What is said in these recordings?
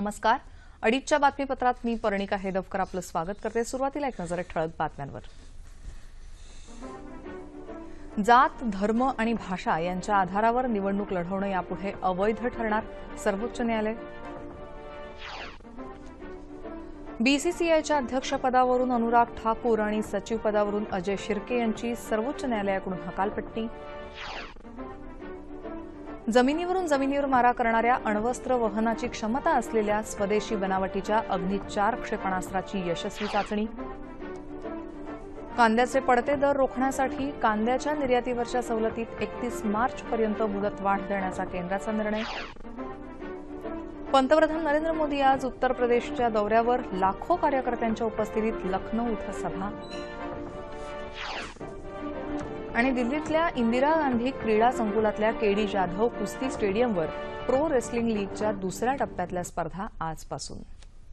नमस्कार. अडीचच्या बातमीपत्रात मी पर्णिका हेदवकर आपलं स्वागत करते. सुरुवातीला एक नजर ठळक बातम्यांवर. जात, धर्म आणि भाषा यांच्या आधारावर निवडणूक लढवणं यापुढे अवैध ठरणार, सर्वोच्च न्यायालय. बीसीसीआयच्या अध्यक्षपदावरून अनुराग ठाकूर आणि सचिवपदावरून अजय शिर्के यांची सर्वोच्च न्यायालयाकडून हकालपट्टी. जमिनीवरून जमिनीवर मारा करणाऱ्या अण्वस्त्र वहनाची क्षमता असलेल्या स्वदेशी बनावटीच्या अग्नि-4 क्षेपणास्त्राची यशस्वी चाचणी. कांद्याचे पडते दर रोखण्यासाठी कांद्याच्या निर्यातीवरच्या सवलतीत 31 मार्चपर्यंत मुदतवाढ देण्याचा केंद्राचा निर्णय. पंतप्रधान नरेंद्र मोदी आज उत्तर प्रदेशच्या दौऱ्यावर. लाखो कार्यकर्त्यांच्या उपस्थितीत लखनौ इथं सभा. आणि दिल्लीतल्या इंदिरा गांधी क्रीडा संकुलातल्या केडी जाधव कुस्ती स्टेडियमवर प्रो रेसलिंग लीगच्या दुसऱ्या टप्प्यातल्या स्पर्धा आजपासून.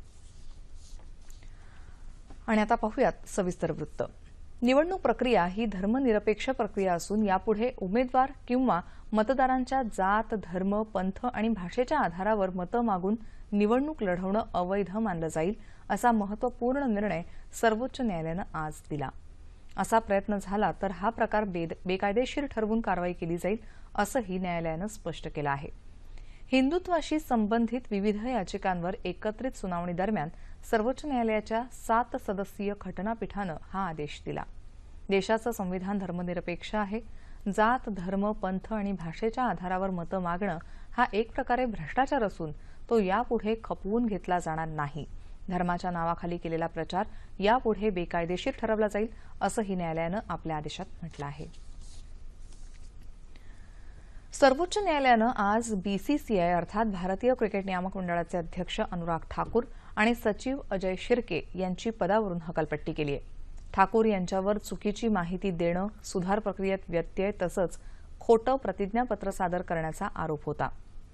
आणि आता पाहूयात सविस्तर वृत्त. निवडणूक प्रक्रिया ही धर्मनिरपेक्ष प्रक्रिया असून यापुढे उमेदवार किंवा मतदारांच्या जात, धर्म, पंथ आणि भाषेच्या आधारावर मतं मागून निवडणूक लढवणं अवैध मानलं जाईल, असा महत्त्वपूर्ण निर्णय सर्वोच्च न्यायालयानं आज दिला. असा प्रयत्न झाला तर हा प्रकार बेकायदेशीर ठरवून कारवाई केली जाईल, असंही न्यायालयानं स्पष्ट केलं आहे. हिंदुत्वाशी संबंधित विविध याचिकांवर एकत्रित सुनावणी दरम्यान सर्वोच्च न्यायालयाच्या 7 सदस्यीय घटनापीठानं हा आदेश दिला. देशाचं संविधान धर्मनिरपेक्ष आहे. जात, धर्म, पंथ आणि भाषेच्या आधारावर मतं मागणं हा एक प्रकारे भ्रष्टाचार असून तो यापुढे खपवून घेतला जाणार नाही. धर्माच्या नावाखाली केलेला प्रचार यापुढे बेकायदेशीर ठरवला जाईल, असंही न्यायालयानं आपल्या आदेशात म्हटलं आहे. सर्वोच्च न्यायालयानं आज बीसीसीआय अर्थात भारतीय क्रिकेट नियामक मंडळाचे अध्यक्ष अनुराग ठाकूर आणि सचिव अजय शिर्के यांची पदावरून हकालपट्टी केली आहे. ठाकूर यांच्यावर चुकीची माहिती देणं, सुधार प्रक्रियेत व्यत्यय तसंच खोटं प्रतिज्ञापत्र सादर करण्याचा आरोप होता.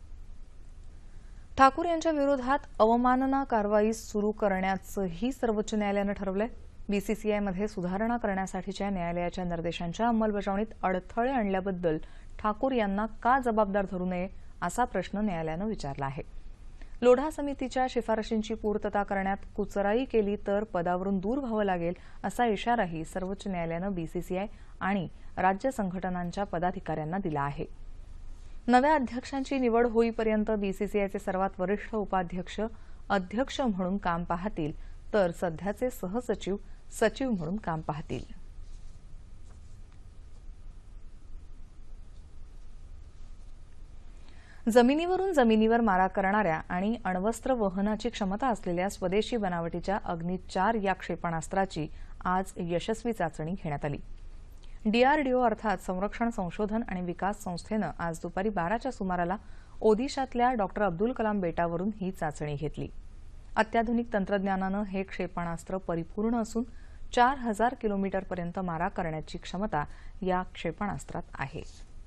ठाकूर यांच्या विरोधात अवमानना कारवाई सुरू करण्याचंही सर्वोच्च न्यायालयानं ठरवलंय. बीसीसीआयमध्ये सुधारणा करण्यासाठीच्या न्यायालयाच्या निर्देशांच्या अंमलबजावणीत अडथळे आणल्याबद्दल ठाकूर यांना का जबाबदार धरू नये, असा प्रश्न न्यायालयानं विचारला आहे. लोढा समितीच्या शिफारशींची पूर्तता करण्यात कुचराई केली तर पदावरून दूर व्हावं लागेल, असा इशाराही सर्वोच्च न्यायालयानं बीसीसीआय आणि राज्य संघटनांच्या पदाधिकाऱ्यांना दिला आहे. नव्या अध्यक्षांची निवड होईपर्यंत बीसीसीआयचे सर्वात वरिष्ठ उपाध्यक्ष अध्यक्ष म्हणून काम पाहतील, तर सध्याचे सहसचिव सचिव म्हणून काम पाहतील. जमिनीवरून जमिनीवर मारा करणाऱ्या आणि अण्वस्त्र वहनाची क्षमता असलेल्या स्वदेशी बनावटीच्या अग्नि-4 या क्षेपणास्त्राची आज यशस्वी चाचणी घेण्यात आली. डीआरडीओ अर्थात संरक्षण संशोधन आणि विकास संस्थेनं आज दुपारी 12च्या सुमाराला ओदिशातल्या डॉ. अब्दुल कलाम बेटावरून ही चाचणी घेतली. अत्याधुनिक तंत्रज्ञानानं हे क्षेपणास्त्र परिपूर्ण असून 4000 किलोमीटरपर्यंत मारा करण्याची क्षमता या क्षेपणास्त्रात आहे.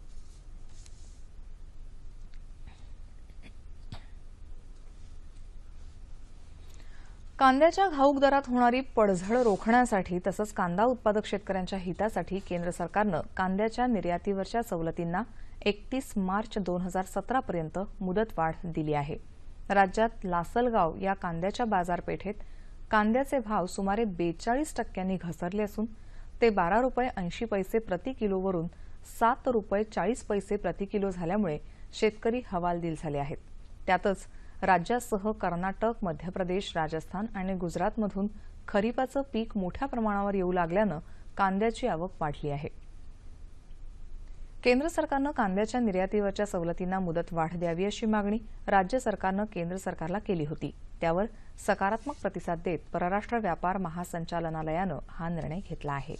कांद्याच्या घाऊक दरात होणारी पडझड रोखण्यासाठी तसंच कांदा उत्पादक शेतकऱ्यांच्या हितासाठी केंद्र सरकारनं कांद्याच्या निर्यातीवरच्या सवलतींना 31 मार्च 2017 पर्यंत मुदतवाढ दिली आहे. राज्यात लासलगाव या कांद्याच्या बाजारपेठेत कांद्याचे भाव सुमारे 42% घसरले असून ते 12 रुपये 80 पैसे प्रति किलोवरून 7 रुपये 40 पैसे प्रति किलो झाल्यामुळे शेतकरी हवालदिल झाले आहेत. त्यातच राज्यासह कर्नाटक, मध्य प्रदेश, राजस्थान आणि गुजरातमधून खरीपाचं पीक मोठ्या प्रमाणावर येऊ लागल्यानं कांद्याची आवक वाढली आहे. केंद्र सरकारनं कांद्याच्या निर्यातीवरच्या सवलतींना मुदतवाढ द्यावी अशी मागणी राज्य सरकारनं केंद्र सरकारला केली होती. त्यावर सकारात्मक प्रतिसाद देत परराष्ट्र व्यापार महासंचालनालयानं हा निर्णय घेतला आहे.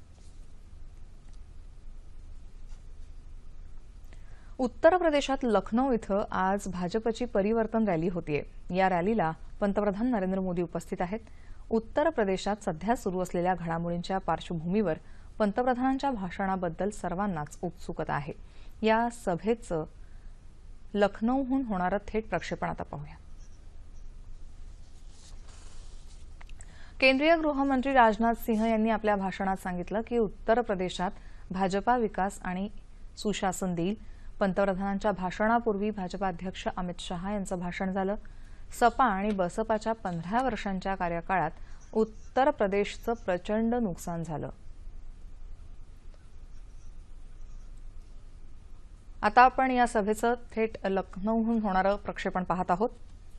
उत्तर प्रदेशात लखनौ इथं आज भाजपची परिवर्तन रॅली होतीये. या रॅलीला पंतप्रधान नरेंद्र मोदी उपस्थित आहेत. उत्तर प्रदेशात सध्या सुरू असलेल्या घडामोडींच्या पार्श्वभूमीवर पंतप्रधानांच्या भाषणाबद्दल सर्वांनाच उत्सुकता आहे. या सभेचं लखनौहून होणारं थेट प्रक्षेपण आता पाहूया. केंद्रीय गृहमंत्री राजनाथ सिंह यांनी आपल्या भाषणात सांगितलं की उत्तर प्रदेशात भाजपा विकास आणि सुशासन देईल. पंतप्रधानांच्या भाषणापूर्वी भाजपा अध्यक्ष अमित शहा यांचं भाषण झालं. सपा आणि बसपाच्या 15 वर्षांच्या कार्यकाळात उत्तर प्रदेशचं प्रचंड नुकसान झालं। आता आपण या सभेचं थेट लखनौहून होणारं प्रक्षेपण पाहत आहोत।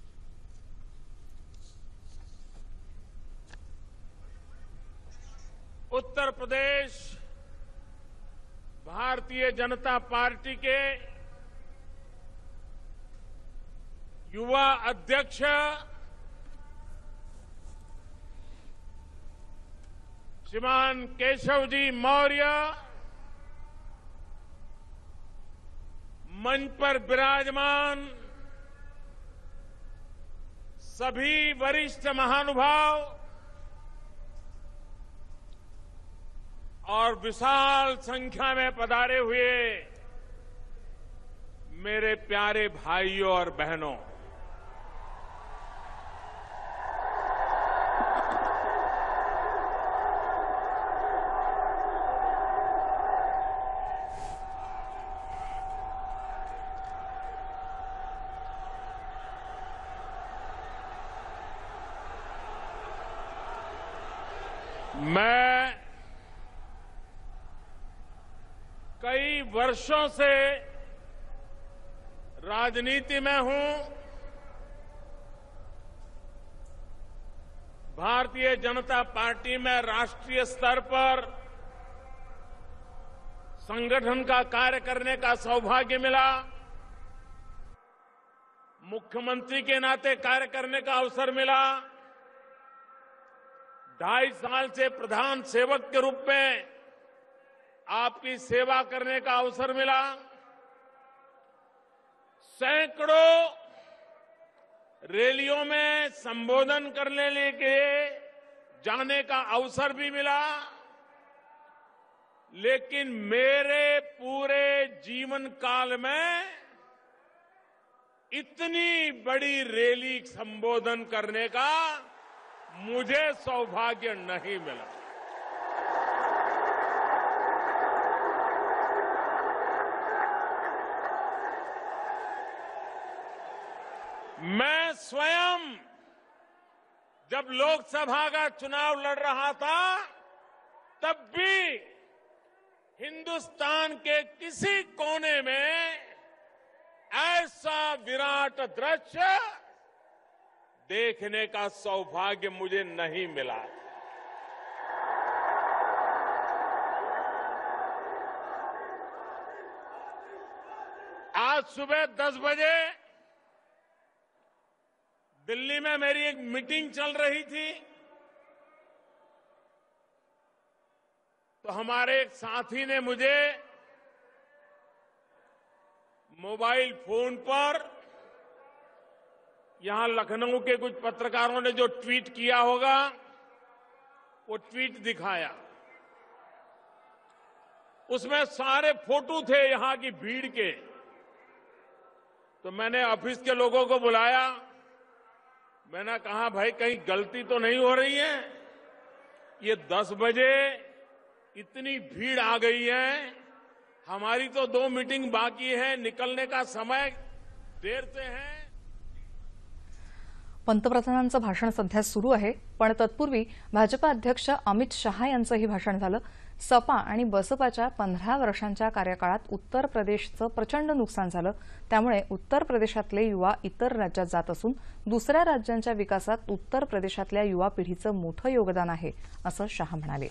उत्तर प्रदेश भारतीय जनता पार्टी के युवा अध्यक्ष श्रीमान केशवजी मौर्य, मंच पर विराजमान सभी वरिष्ठ महानुभाव और विशाल संख्या में पधारे हुए मेरे प्यारे भाइयों और बहनों, मैं कई वर्षों से राजनीति में हूं। भारतीय जनता पार्टी में राष्ट्रीय स्तर पर संगठन का कार्य करने का सौभाग्य मिला। मुख्यमंत्री के नाते कार्य करने का अवसर मिला। 2.5 साल से प्रधान सेवक के रूप में आपकी सेवा करने का अवसर मिला। सैकड़ों रैलियों में संबोधन करने के जाने का अवसर भी मिला। लेकिन मेरे पूरे जीवन काल में इतनी बड़ी रैली संबोधन करने का मुझे सौभाग्य नहीं मिला। मैं स्वयं जब लोकसभा का चुनाव लड़ रहा था तब भी हिंदुस्तान के किसी कोने में ऐसा विराट दृश्य देखने का सौभाग्य मुझे नहीं मिला। आज सुबह 10 बजे दिल्ली में मेरी एक मीटिंग चल रही थी, तो हमारे एक साथी ने मुझे मोबाइल फोन पर यहां लखनऊ के कुछ पत्रकारों ने जो ट्वीट किया होगा वो ट्वीट दिखाया। उसमें सारे फोटो थे यहां की भीड़ के। तो मैंने ऑफिस के लोगों को बुलाया। मैंने कहा, भाई कहीं गलती तो नहीं हो रही है? ये 10 बजे इतनी भीड़ आ गई है, हमारी तो 2 मीटिंग बाकी है, निकलने का समय देर से है। पंतप्रधानांचं भाषण सध्या सुरू आहे, पण तत्पूर्वी भाजपा अध्यक्ष अमित शहा यांचंही भाषण झालं। सपा आणि बसपाच्या 15 वर्षांच्या कार्यकाळात उत्तर प्रदेशचं प्रचंड नुकसान झालं। त्यामुळे उत्तर प्रदेशातले युवा इतर राज्यात जात असून दुसऱ्या राज्यांच्या विकासात उत्तर प्रदेशातल्या युवा पिढीचं मोठं योगदान आहे, असं शहा म्हणाले।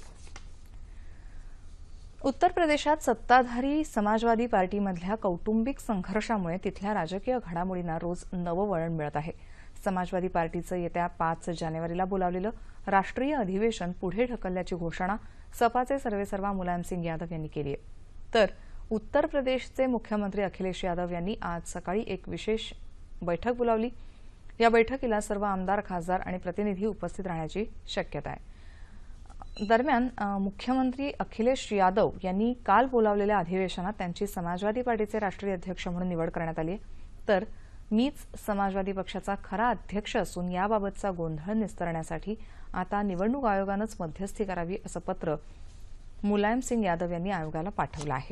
उत्तर प्रदेशात सत्ताधारी समाजवादी पार्टीमधल्या कौटुंबिक संघर्षामुळे तिथल्या राजकीय घडामोडींना रोज नवं वळण मिळत आहे। समाजवादी पार्टीचं येत्या 5 जानेवारीला बोलावलेलं राष्ट्रीय अधिवेशन पुढे ढकलल्याची घोषणा सपाचे सर्वेसर्वा मुलायमसिंग यादव यांनी केली आहे। तर उत्तर प्रदेशचे मुख्यमंत्री अखिलेश यादव यांनी आज सकाळी एक विशेष बैठक बोलावली। या बैठकीला सर्व आमदार, खासदार आणि प्रतिनिधी उपस्थित राहण्याची शक्यता आहे। दरम्यान मुख्यमंत्री अखिलेश यादव यांनी काल बोलावलेल्या अधिवेशनात त्यांची समाजवादी पार्टीचे राष्ट्रीय अध्यक्ष म्हणून निवड करण्यात आली आहे। तर मीच समाजवादी पक्षाचा खरा अध्यक्ष असून याबाबतचा गोंधळ निस्तरण्यासाठी आता निवडणूक आयोगानंच मध्यस्थी करावी असं पत्र मुलायमसिंग यादव यांनी आयोगाला पाठवलं आहे।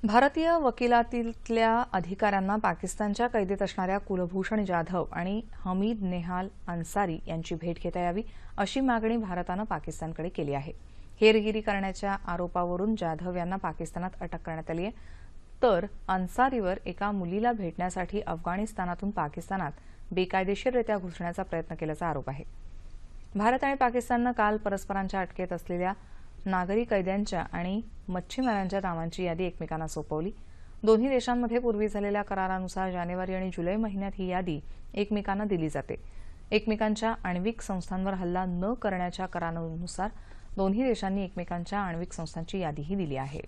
भारतीय वकिलातीतल्या अधिकाऱ्यांना पाकिस्तानच्या कैदेत असणाऱ्या कुलभूषण जाधव आणि हमीद नेहाल अन्सारी यांची भेट घेता यावी अशी मागणी भारतानं पाकिस्तानकडे केली आहे. हेरगिरी करण्याच्या आरोपावरून जाधव यांना पाकिस्तानात अटक करण्यात आली आहे, तर अन्सारीवर एका मुलीला भेटण्यासाठी अफगाणिस्तानातून पाकिस्तानात बेकायदेशीररित्या घुसण्याचा प्रयत्न केल्याचा आरोप आहे. भारत आणि पाकिस्ताननं काल परस्परांच्या अटकेत असलेल्या नागरी कैद्यांच्या आणि मच्छीमारांच्या नावांची यादी एकमेकांना सोपवली. दोन्ही देशांमध्ये पूर्वी झालेल्या करारानुसार जानेवारी आणि जुलै महिन्यात ही यादी एकमेकांना दिली जाते. एकमेकांच्या आण्विक संस्थांवर हल्ला न करण्याच्या करारानुसार दोन्ही देशांनी एकमेकांच्या आण्विक संस्थांची यादीही दिली आहे.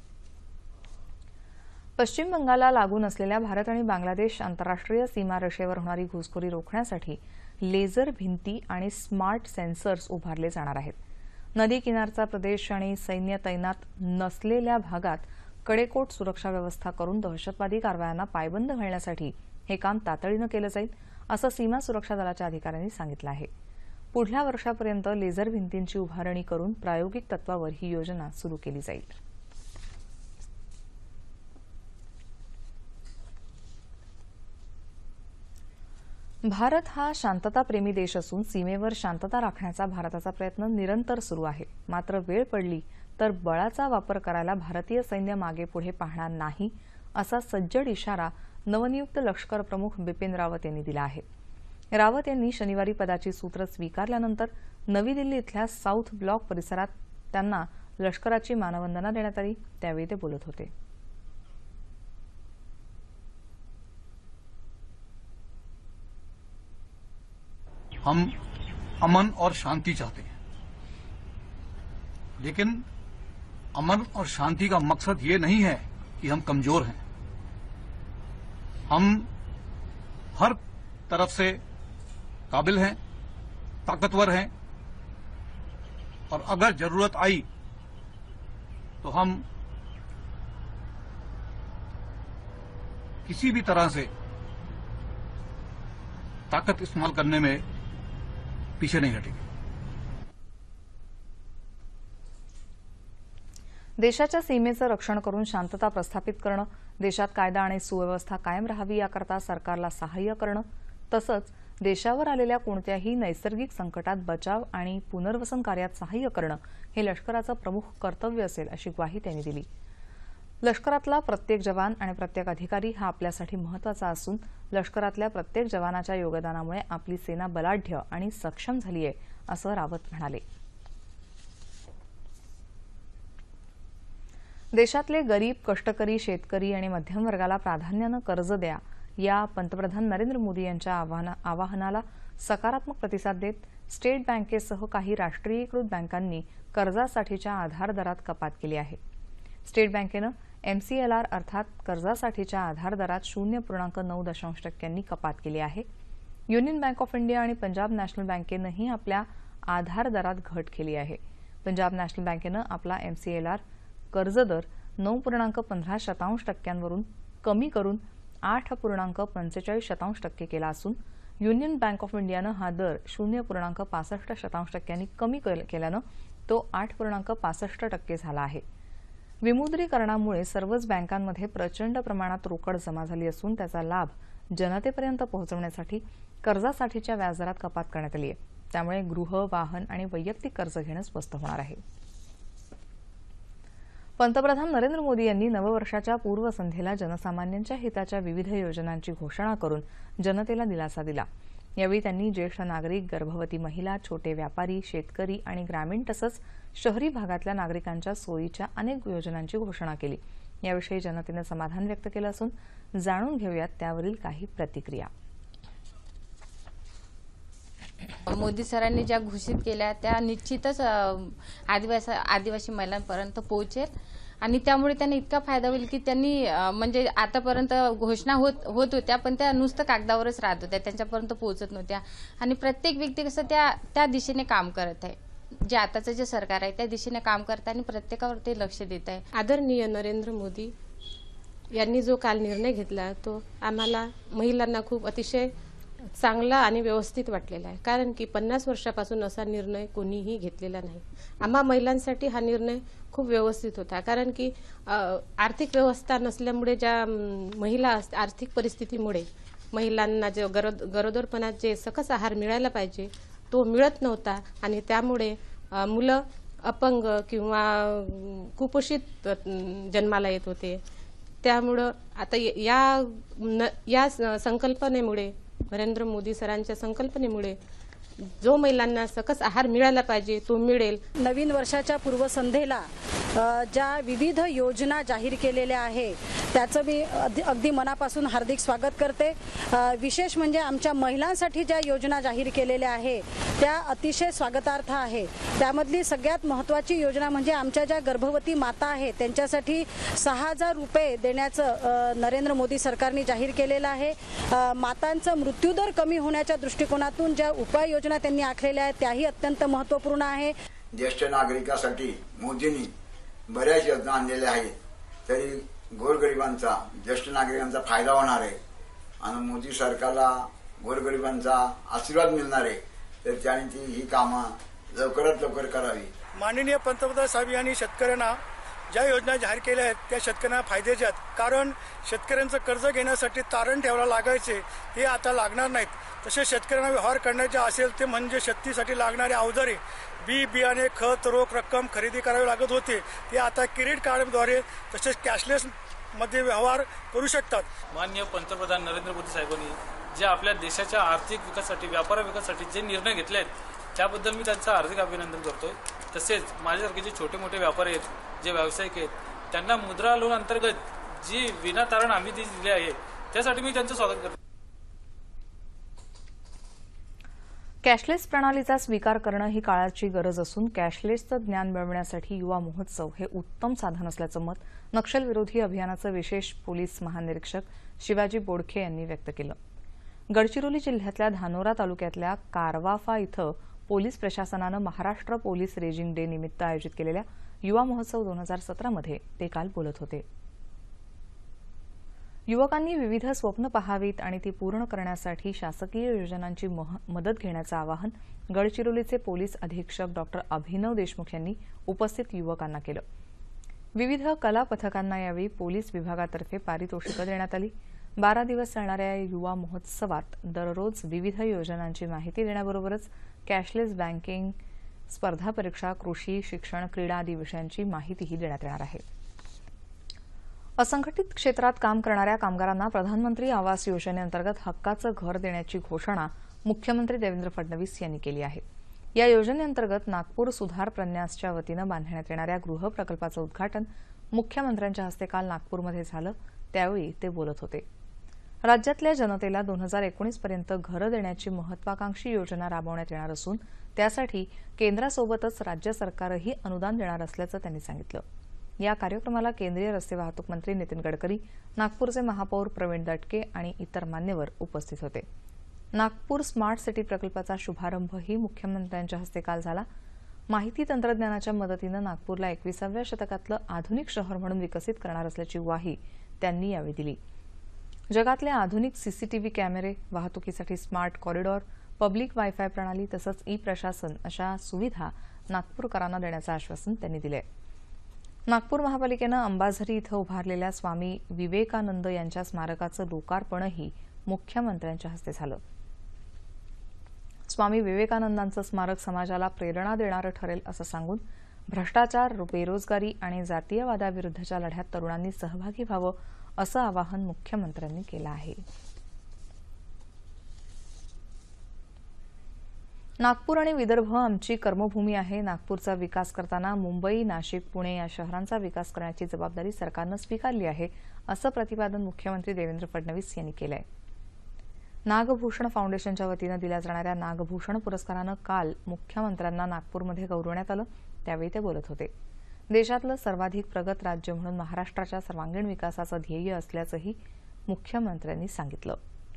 पश्चिम बंगालला लागून असलेल्या भारत आणि बांगलादेश आंतरराष्ट्रीय सीमारेषेवर होणारी घुसखोरी रोखण्यासाठी लेझर भिंती आणि स्मार्ट सेन्सर्स उभारले जाणार आहेत. नदी किनारचा प्रदेश आणि सैन्य तैनात नसलेल्या भागात कडेकोट सुरक्षा व्यवस्था करून दहशतवादी कारवायांना पायबंद घालण्यासाठी हे काम तातडीनं केलं जाईल, असं सीमा सुरक्षा दलाच्या अधिकाऱ्यांनी सांगितलं आहे. पुढल्या वर्षापर्यंत लेझर भिंतींची उभारणी करून प्रायोगिक तत्वावर ही योजना सुरू केली जाईल. भारत हा शांतताप्रेमी देश असून सीमेवर शांतता राखण्याचा भारताचा प्रयत्न निरंतर सुरू आहे. मात्र वेळ पडली तर बळाचा वापर करायला भारतीय सैन्य मागेपुढे पाहणार नाही, असा सज्जड इशारा नवनियुक्त लष्कर प्रमुख बिपिन रावत यांनी दिला आहे. रावत यांनी शनिवारी पदाची सूत्र स्वीकारल्यानंतर नवी दिल्ली इथल्या साऊथ ब्लॉक परिसरात त्यांना लष्कराची मानवंदना देण्यात आली. त्यावेळी ते बोलत होते. हम अमन और शांति चाहते हैं, लेकिन अमन और शांति का मकसद ये नहीं है कि हम कमजोर हैं. हम हर तरफ से काबिल हैं, ताकतवर हैं, और अगर जरूरत आई तो हम किसी भी तरह से ताकत इस्तेमाल करने में पीछे नहीं हटेंगे. देशाच्या सीमेचं रक्षण करून शांतता प्रस्थापित करणं, देशात कायदा आणि सुव्यवस्था कायम राहावी याकरता सरकारला सहाय्य करणं, तसंच देशावर आलेल्या कोणत्याही नैसर्गिक संकटात बचाव आणि पुनर्वसन कार्यात सहाय्य करणं हे लष्कराचं प्रमुख कर्तव्य असेल, अशी ग्वाही त्यांनी दिली. लष्करातला प्रत्येक जवान आणि प्रत्येक अधिकारी हा आपल्यासाठी महत्त्वाचा असून लष्करातल्या प्रत्येक जवानाच्या योगदानामुळे आपली सेना बलाढ्य आणि सक्षम झाली आहे, असं रावत म्हणाले. देशातले गरीब, कष्टकरी, शेतकरी आणि मध्यम वर्गाला प्राधान्यानं कर्ज द्या या पंतप्रधान नरेंद्र मोदी यांच्या आवाहनाला सकारात्मक प्रतिसाद देत स्टेट बँकेसह काही राष्ट्रीयीकृत बँकांनी कर्जासाठीच्या आधार दरात कपात केली आहे. स्टेट बँकेनं MCLR अर्थात कर्जासाठीच्या आधार दरात 0.9% कपात केली आहे. युनियन बँक ऑफ इंडिया आणि पंजाब नॅशनल बँकेनंही आपल्या आधार दरात घट केली आहे. पंजाब नॅशनल बँकेनं आपला MCLR कर्ज दर 9.15% वरून कमी करून 8.45% केला असून युनियन बँक ऑफ इंडियानं हा दर 0.65% कमी केल्यानं तो 8.65% झाला आहे. विमुद्रीकरणामुळे सर्वच बँकांमध्ये प्रचंड प्रमाणात रोकड जमा झाली असून त्याचा लाभ जनतेपर्यंत पोहोचवण्यासाठी कर्जासाठीच्या व्याजदरात कपात करण्यात आली आहे. त्यामुळे गृह, वाहन आणि वैयक्तिक कर्ज घेणं स्वस्त होणार आहे. पंतप्रधान नरेंद्र मोदी यांनी नववर्षाच्या पूर्वसंध्येला जनसामान्यांच्या हिताच्या विविध योजनांची घोषणा करून जनतेला दिलासा दिला. यावेळी त्यांनी ज्येष्ठ नागरिक, गर्भवती महिला, छोटे व्यापारी, शेतकरी आणि ग्रामीण तसंच शहरी भागातल्या नागरिकांच्या सोयीच्या अनेक योजनांची घोषणा केली. याविषयी जनतेनं समाधान व्यक्त केलं असून जाणून घेऊयात त्यावरील काही प्रतिक्रिया. मोदी सरांनी ज्या घोषित केल्या त्या निश्चितच आदिवासी महिलांपर्यंत पोहोचेल आणि त्यामुळे त्यांना इतका फायदा होईल की त्यांनी म्हणजे आतापर्यंत घोषणा होत होत्या पण त्या नुसतं कागदावरच राहत होत्या, त्यांच्यापर्यंत पोहोचत नव्हत्या. आणि प्रत्येक व्यक्ती कसं त्या दिशेने काम करत आहे. जे आताचं जे सरकार आहे त्या दिशेने काम करत आहे आणि प्रत्येकावर ते लक्ष देत आहे. आदरणीय नरेंद्र मोदी यांनी जो काल निर्णय घेतला तो आम्हाला महिलांना खूप अतिशय चांगला आणि व्यवस्थित वाटलेला आहे, कारण की 50 वर्षापासून असा निर्णय कोणीही घेतलेला नाही. आम्हा महिलांसाठी हा निर्णय खूप व्यवस्थित होता, कारण की आर्थिक व्यवस्था नसल्यामुळे ज्या महिला आर्थिक परिस्थितीमुळे महिलांना जे गरोदरपणात जे सकस आहार मिळायला पाहिजे तो मिळत नव्हता आणि त्यामुळे मुलं अपंग किंवा कुपोषित जन्माला येत होते. त्यामुळं आता या संकल्पनेमुळे, नरेंद्र मोदी सरांच्या संकल्पनेमुळे जो महिलांना सकस आहार मिळायला पाहिजे तो मिळेल. नवीन वर्षाच्या पूर्वसंध्येला ज्या विविध योजना जाहीर केलेल्या आहे त्याचं मी अगदी मनापासून हार्दिक स्वागत करते. विशेष म्हणजे आमच्या महिलांसाठी ज्या योजना जाहीर केलेल्या आहे त्या अतिशय स्वागतार्ह आहे. त्यामधली सगळ्यात महत्त्वाची योजना म्हणजे आमच्या ज्या गर्भवती माता आहेत त्यांच्यासाठी 6,000 रुपये देण्याचं नरेंद्र मोदी सरकारने जाहीर केलेलं आहे. मातांचा मृत्यूदर कमी होण्याच्या दृष्टिकोनातून ज्या उपाययोजना त्यांनी आखलेल्या आहेत त्याही अत्यंत महत्त्वपूर्ण आहे. ज्येष्ठ नागरिकांसाठी मोदींनी बऱ्याच योजना आणलेल्या आहेत, तरी गोरगरिबांचा, ज्येष्ठ नागरिकांचा फायदा होणार आहे आणि मोदी सरकारला गोरगरिबांचा आशीर्वाद मिळणार आहे. तर त्यांनी ही कामं लवकरात लवकर करावी. माननीय पंतप्रधान साहेब यांनी शेतकऱ्यांना ज्या योजना जाहीर केल्या आहेत त्या शेतकऱ्यांना फायद्याच्या आहेत, कारण शेतकऱ्यांचं कर्ज घेण्यासाठी तारण ठेवायला लागायचे ते आता लागणार नाहीत. तसेच शेतकऱ्यांना व्यवहार करण्याचे असेल ते म्हणजे शेतीसाठी लागणारे अवजारे, बी बियाणे, खत, रोख रक्कम खरेदी करावी लागत होते ते आता क्रेडिट कार्डद्वारे तसेच कॅशलेस मध्ये व्यवहार करू शकतात. माननीय पंतप्रधान नरेंद्र मोदी साहेबांनी जे आपल्या देशाच्या आर्थिक विकासासाठी, व्यापार विकासासाठी जे निर्णय घेतले आहेत त्याबद्दल मी त्यांचं हार्दिक अभिनंदन करतोय. तसेच माझ्यासारखे जे छोटे मोठे व्यापारी आहेत, जे व्यावसायिक आहेत, त्यांना मुद्रा लोन अंतर्गत जी विनातारण आम्ही ती दिली आहे त्यासाठी मी त्यांचं स्वागत करतो. कॅशलेस प्रणालीचा स्वीकार करणं ही काळाची गरज असून कॅशलेसचं ज्ञान मिळवण्यासाठी युवा महोत्सव हे उत्तम साधन असल्याचं मत नक्षलविरोधी अभियानाचे विशेष पोलीस महानिरीक्षक शिवाजी बोडखे यांनी व्यक्त केलं. गडचिरोली जिल्ह्यातल्या धानोरा तालुक्यातल्या कारवाफा इथं पोलीस प्रशासनानं महाराष्ट्र पोलीस रेजिंग डे निमित्त आयोजित केलेल्या युवा महोत्सव 2017 मध्ये ते काल बोलत होते. युवकांनी विविध स्वप्न पहावीत आणि ती पूर्ण करण्यासाठी शासकीय योजनांची मदत घेण्याचं आवाहन गडचिरोलीचे पोलीस अधीक्षक डॉ. अभिनव देशमुख यांनी उपस्थित युवकांना केलं. विविध कला पथकांना यावेळी पोलीस विभागातर्फे पारितोषिकं देण्यात आली. 12 दिवस चालणाऱ्या युवा महोत्सवात दररोज विविध योजनांची माहिती देण्याबरोबरच कॅशलेस बँकिंग, स्पर्धा परीक्षा, कृषी, शिक्षण, क्रीडा आदी विषयांची माहितीही देण्यात येणार आहे. असंघटित क्षेत्रात काम करणाऱ्या कामगारांना प्रधानमंत्री आवास योजनेअंतर्गत हक्काचं घर देण्याची घोषणा मुख्यमंत्री देवेंद्र फडणवीस यांनी केली आहे. या योजनेअंतर्गत नागपूर सुधार प्रन्यासच्या वतीनं बांधण्यात येणाऱ्या गृह प्रकल्पाचं उद्घाटन मुख्यमंत्र्यांच्या हस्ते काल नागपूरमध्ये झालं. त्यावेळी ते बोलत होते. राज्यातल्या जनतेला 2019 पर्यंत घरं देण्याची महत्वाकांक्षी योजना राबवण्यात येणार असून त्यासाठी केंद्रासोबतच राज्य सरकारही अनुदान देणार असल्याचं त्यांनी सांगितलं. या कार्यक्रमाला केंद्रीय रस्ते वाहतूक मंत्री नितीन गडकरी, नागपूरचे महापौर प्रवीण दटके आणि इतर मान्यवर उपस्थित होते. नागपूर स्मार्ट सिटी प्रकल्पाचा शुभारंभही मुख्यमंत्र्यांच्या हस्ते काल झाला. माहिती तंत्रज्ञानाच्या मदतीनं नागपूरला 21व्या शतकातलं आधुनिक शहर म्हणून विकसित करणार असल्याची ग्वाही त्यांनी यावेळी दिली. जगातले आधुनिक सीसीटीव्ही कॅमेरे, वाहतुकीसाठी स्मार्ट कॉरिडॉर, पब्लिक वायफाय प्रणाली तसंच ई प्रशासन अशा सुविधा नागपूरकरांना देण्याचं आश्वासन त्यांनी दिलंय. नागपूर महापालिकेनं अंबाझरी इथं उभारलेल्या स्वामी विवेकानंद यांच्या स्मारकाचं लोकार्पणही मुख्यमंत्र्यांच्या हस्ते झालं. स्वामी विवेकानंदांचं स्मारक समाजाला प्रेरणा देणारं ठरेल असं सांगून भ्रष्टाचार, बेरोजगारी आणि जातीयवादाविरुद्धच्या लढ्यात तरुणांनी सहभागी व्हावं असं आवाहन मुख्यमंत्र्यांनी केलं आहे. नागपूर आणि विदर्भ आमची कर्मभूमी आहे. नागपूरचा विकास करताना मुंबई, नाशिक, पुणे या शहरांचा विकास करण्याची जबाबदारी सरकारनं स्वीकारली आहे असं प्रतिपादन मुख्यमंत्री देवेंद्र फडणवीस यांनी केलं आहे. नागभूषण फाउंडेशनच्या वतीनं दिल्या जाणाऱ्या नागभूषण पुरस्कारानं काल मुख्यमंत्र्यांना नागपूरमध्ये गौरवण्यात आलं. त्यावेळी ते बोलत होते. देशातलं सर्वाधिक प्रगत राज्य म्हणून महाराष्ट्राच्या सर्वांगीण विकासाचं ध्येय असल्याचंही मुख्यमंत्र्यांनी सांगितलं.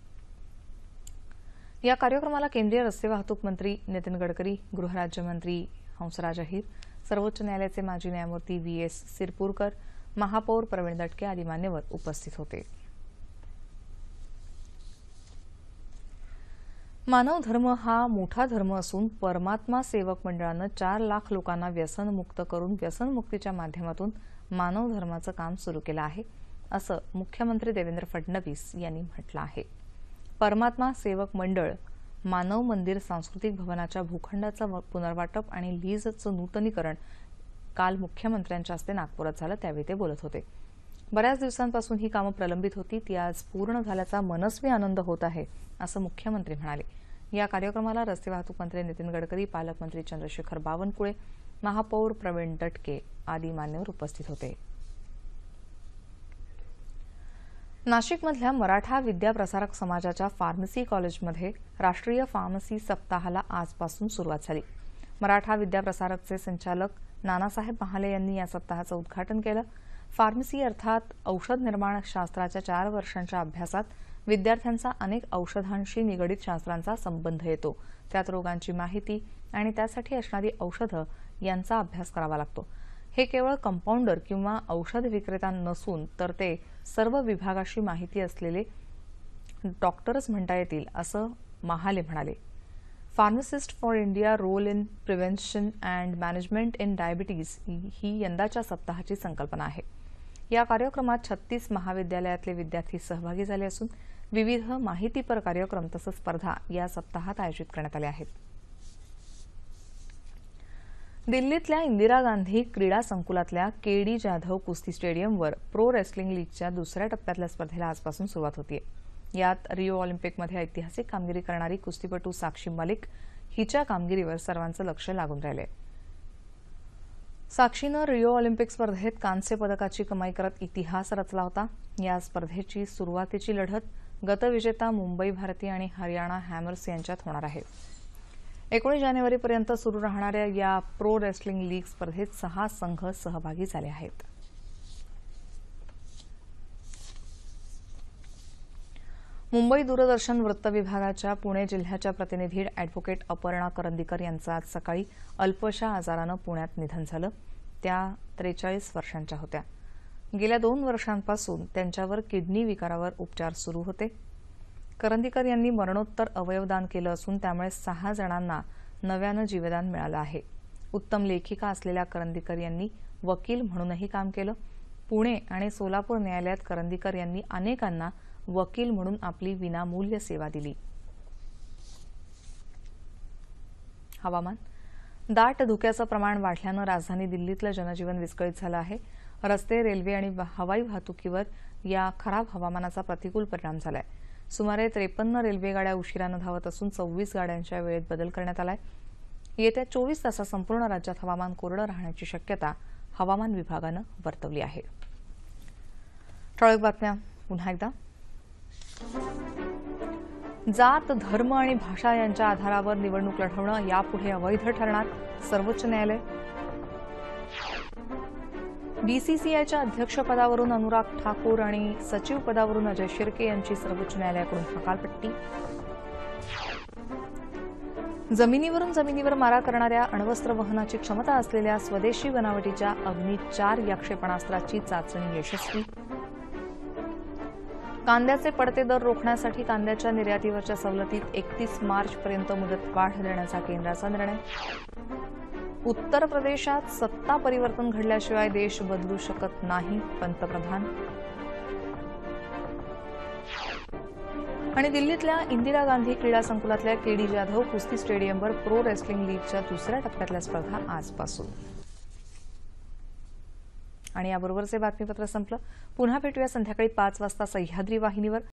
या कार्यक्रमाला केंद्रीय रस्ते वाहतूक मंत्री नितीन गडकरी, गृहराज्यमंत्री हंसराज अहिर, सर्वोच्च न्यायालयाचे माजी न्यायमूर्ती व्ही.एस. सिरपूरकर, महापौर प्रवीण दटके आदी मान्यवर उपस्थित होते. मानव धर्म हा मोठा धर्म असून परमात्मा सेवक मंडळानं 4 लाख लोकांना व्यसनमुक्त करून व्यसनमुक्तीच्या माध्यमातून मानव धर्माचं काम सुरू केलं आहे, असं मुख्यमंत्री देवेंद्र फडणवीस यांनी म्हटलं आहे. परमात्मा सेवक मंडळ मानव मंदिर सांस्कृतिक भवनाच्या भूखंडाचं पुनर्वाटप आणि लीजचं नूतनीकरण काल मुख्यमंत्र्यांच्या हस्ते नागपुरात झालं, त्यावेळी ते बोलत होते. बऱ्याच दिवसांपासून ही कामं प्रलंबित होती, ती आज पूर्ण झाल्याचा मनस्वी आनंद होत आहे, असं मुख्यमंत्री म्हणाले. या कार्यक्रमाला रस्ते वाहतूक मंत्री नितीन गडकरी, पालकमंत्री चंद्रशेखर बावनकुळे, महापौर प्रवीण दटके आदी मान्यवर उपस्थित होते. नाशिकमधल्या मराठा विद्याप्रसारक समाजाच्या फार्मसी कॉलेजमध्ये राष्ट्रीय फार्मसी सप्ताहाला आजपासून सुरुवात झाली. मराठा विद्याप्रसारकचे संचालक नानासाहेब महाले यांनी या सप्ताहाचं उद्घाटन केलं. फार्मसी अर्थात औषध निर्माण शास्त्राच्या 4 वर्षांच्या अभ्यासात विद्यार्थ्यांचा अनेक औषधांशी निगडित शास्त्रांचा संबंध येतो. त्यात रोगांची माहिती आणि त्यासाठी असणारी औषधं यांचा अभ्यास करावा लागतो. हे केवळ कंपाऊंडर किंवा औषध विक्रेता नसून तर ते सर्व विभागाशी माहिती असलेले डॉक्टरच म्हणता येतील, असं महाले म्हणाले. Pharmacist for India role in prevention and management in diabetes ही यंदाच्या सप्ताहाची संकल्पना आहे. या कार्यक्रमात 36 महाविद्यालयातले विद्यार्थी सहभागी झाले असून विविध माहितीपर कार्यक्रम तसंच स्पर्धा या सप्ताहात आयोजित करण्यात आल्या आहेत. दिल्लीतल्या इंदिरा गांधी क्रीडा संकुलातल्या के.डी. जाधव कुस्ती स्टेडियमवर प्रो रेसलिंग लीगच्या 2ऱ्या टप्प्यातल्या स्पर्धेला आजपासून सुरुवात होतीये. यात रिओ ऑलिम्पिकमध्ये ऐतिहासिक कामगिरी करणारी कुस्तीपटू साक्षी मलिक हिच्या कामगिरीवर सर्वांचं लक्ष लागून राहिलंय. साक्षीनं रिओ ऑलिम्पिक स्पर्धेत कांस्य पदकाची कमाई करत इतिहास रचला होता. या स्पर्धेची सुरुवातीची लढत गतविजेता मुंबई भारती आणि हरियाणा हॅमर्स यांच्यात होणार आहे. 19 जानेवारीपर्यंत सुरू राहणाऱ्या या प्रो रेसलिंग लीग स्पर्धेत 6 संघ सहभागी झाले आहेत. मुंबई दूरदर्शन वृत्त विभागाच्या पुणे जिल्ह्याच्या प्रतिनिधी अॅडव्होकेट अपर्णा करंदीकर यांचं आज सकाळी अल्पशा आजारानं पुण्यात निधन झालं. त्या 43 वर्षांच्या होत्या. गेल्या 2 वर्षांपासून त्यांच्यावर किडनी विकारावर उपचार सुरू होते. करंदीकर यांनी मरणोत्तर अवयवदान केलं असून त्यामुळे 6 जणांना नव्यानं जीवदान मिळालं आहे. उत्तम लेखिका असलेल्या करंदीकर यांनी वकील म्हणूनही काम केलं. पुणे आणि सोलापूर न्यायालयात करंदीकर यांनी अनेकांना वकील म्हणून आपली विनामूल्य सेवा दिली. हवामान. दाट धुक्याचं प्रमाण वाढल्यानं राजधानी दिल्लीतलं जनजीवन विस्कळीत झालं आहे. रस्ते, रेल्वे आणि हवाई वाहतुकीवर या खराब हवामानाचा प्रतिकूल परिणाम झालाय. सुमारे 53 रेल्वे गाड्या उशिरानं धावत असून 24 गाड्यांच्या वेळेत बदल करण्यात आलाय. येत्या 24 तासात संपूर्ण राज्यात हवामान कोरडं राहण्याची शक्यता हवामान विभागानं वर्तवली आहे. ठळक बातम्या पुन्हा एकदा. जात, धर्म आणि भाषा यांच्या आधारावर निवडणूक लढवणं यापुढे अवैध ठरणार, सर्वोच्च न्यायालय. बीसीसीआयच्या अध्यक्षपदावरून अनुराग ठाकूर आणि सचिव पदावरून अजय शिर्के यांची सर्वोच्च न्यायालयाकडून हकालपट्टी. जमिनीवर मारा करणाऱ्या अण्वस्त्र वहनाची क्षमता असलेल्या स्वदेशी बनावटीच्या अग्नी 4 या क्षेपणास्त्राची चाचणी यशस्वी. कांद्याचे पडते दर रोखण्यासाठी कांद्याच्या निर्यातीवरच्या सवलतीत 31 मार्चपर्यंत मुदतवाढ देण्याचा केंद्राचा निर्णय. उत्तर प्रदेशात सत्ता परिवर्तन घडल्याशिवाय देश बदलू शकत नाही, पंतप्रधान. आणि दिल्लीतल्या इंदिरा गांधी क्रीडा संकुलातल्या के.डी. जाधव कुस्ती स्टेडियमवर प्रो रेसलिंग लीगच्या 2ऱ्या टप्प्यातल्या स्पर्धा आजपासून. आणि याबरोबरचे बातमीपत्र संपलं. पुन्हा भेटूया संध्याकाळी 5 वाजता सह्याद्री वाहिनीवर.